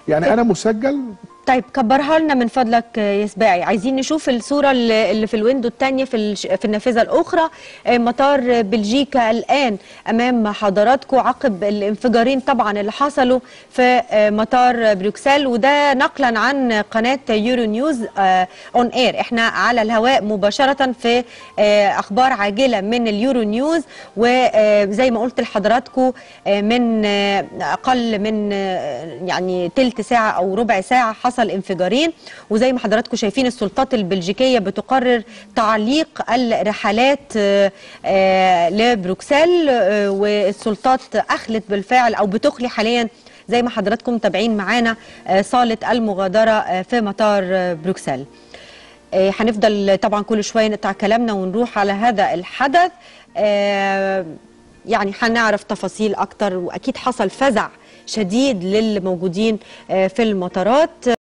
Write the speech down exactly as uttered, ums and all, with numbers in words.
يعني انا مسجل. طيب كبرها لنا من فضلك يا سباعي، عايزين نشوف الصوره اللي في الويندو الثانيه في في النافذه الاخرى. مطار بلجيكا الان امام حضراتكم عقب الانفجارين طبعا اللي حصلوا في مطار بروكسل، وده نقلا عن قناه يورو نيوز اون اير. احنا على الهواء مباشره في اخبار عاجله من اليورو نيوز، وزي ما قلت لحضراتكم من اقل من يعني تلت ساعه او ربع ساعه حصل انفجارين، وزي ما حضراتكم شايفين السلطات البلجيكيه بتقرر تعليق الرحلات لبروكسل، والسلطات اخلت بالفعل او بتخلي حاليا زي ما حضراتكم متابعين معانا صاله المغادره في مطار بروكسل. هنفضل طبعا كل شويه نقطع كلامنا ونروح على هذا الحدث، يعني هنعرف تفاصيل اكتر، واكيد حصل فزع شديد للموجودين في المطارات.